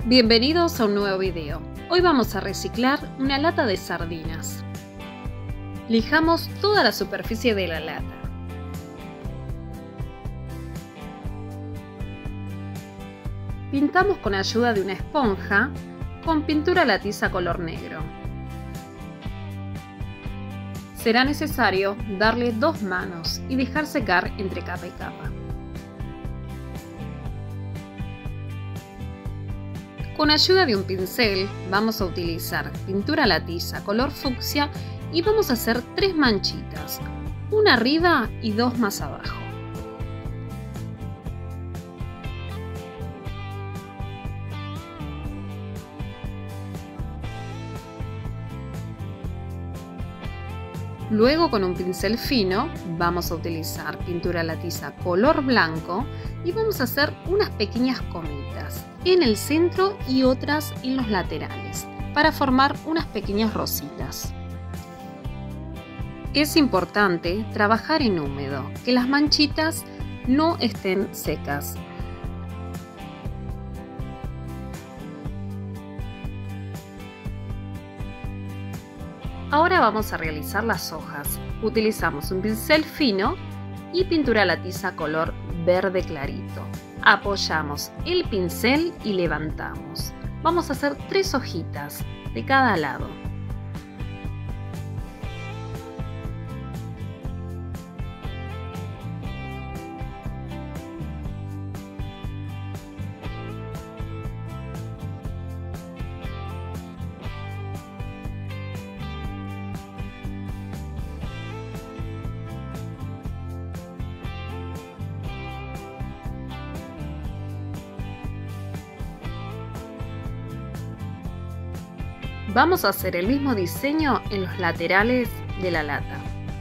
Bienvenidos a un nuevo video. Hoy vamos a reciclar una lata de sardinas. Lijamos toda la superficie de la lata. Pintamos con ayuda de una esponja con pintura la tiza color negro. Será necesario darle 2 manos y dejar secar entre capa y capa. Con ayuda de un pincel vamos a utilizar pintura la tiza color fucsia y vamos a hacer 3 manchitas, una arriba y 2 más abajo. Luego con un pincel fino vamos a utilizar pintura la tiza color blanco y vamos a hacer unas pequeñas comitas en el centro y otras en los laterales para formar unas pequeñas rositas. Es importante trabajar en húmedo, que las manchitas no estén secas. Ahora vamos a realizar las hojas. Utilizamos un pincel fino y pintura la tiza color verde clarito. Apoyamos el pincel y levantamos. Vamos a hacer 3 hojitas de cada lado. Vamos a hacer el mismo diseño en los laterales de la lata.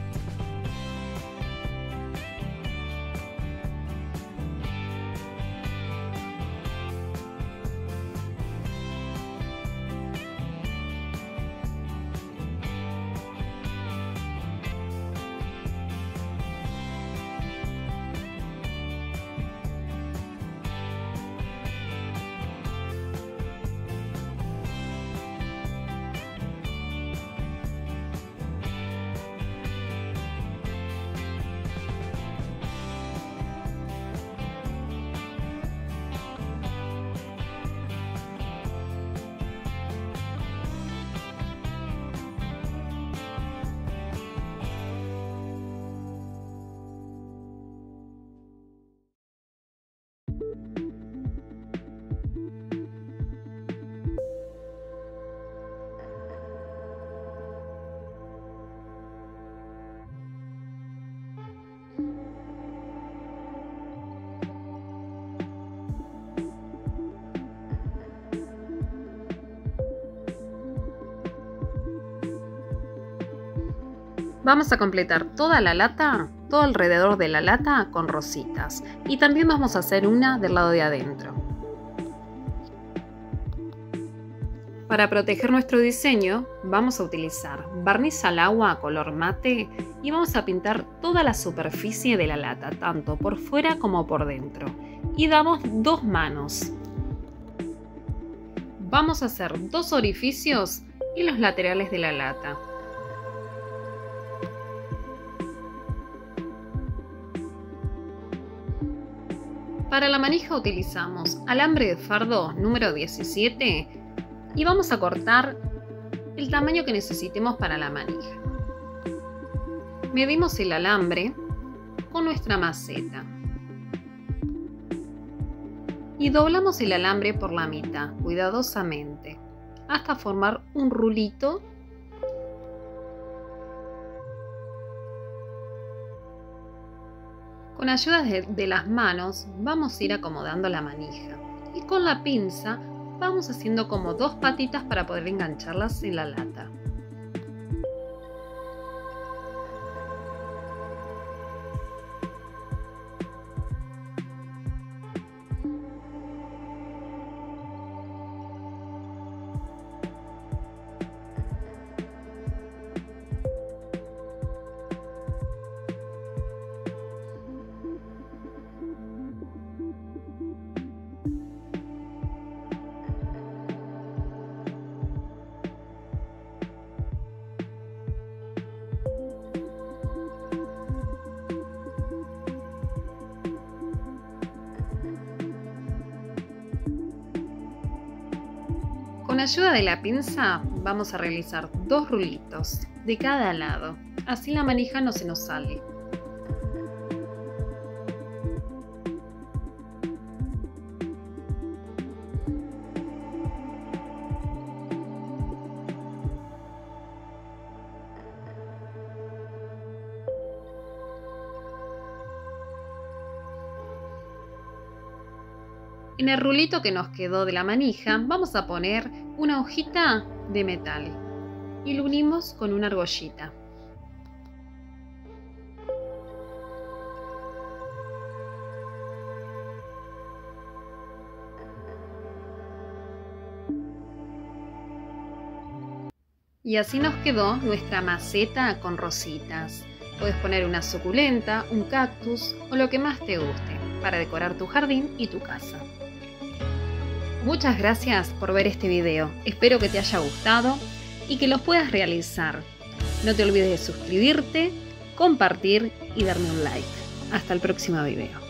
Vamos a completar toda la lata, todo alrededor de la lata con rositas. Y también vamos a hacer una del lado de adentro. Para proteger nuestro diseño, vamos a utilizar barniz al agua color mate y vamos a pintar toda la superficie de la lata, tanto por fuera como por dentro. Y damos 2 manos. Vamos a hacer 2 orificios en los laterales de la lata. Para la manija utilizamos alambre de fardo número 17 y vamos a cortar el tamaño que necesitemos para la manija. Medimos el alambre con nuestra maceta y doblamos el alambre por la mitad cuidadosamente hasta formar un rulito. Con ayuda de las manos vamos a ir acomodando la manija y con la pinza vamos haciendo como 2 patitas para poder engancharlas en la lata. Con ayuda de la pinza vamos a realizar 2 rulitos de cada lado, así la manija no se nos sale. En el rulito que nos quedó de la manija vamos a poner una hojita de metal y lo unimos con una argollita. Y así nos quedó nuestra maceta con rositas. Puedes poner una suculenta, un cactus o lo que más te guste para decorar tu jardín y tu casa. Muchas gracias por ver este video, espero que te haya gustado y que lo puedas realizar. No te olvides de suscribirte, compartir y darme un like. Hasta el próximo video.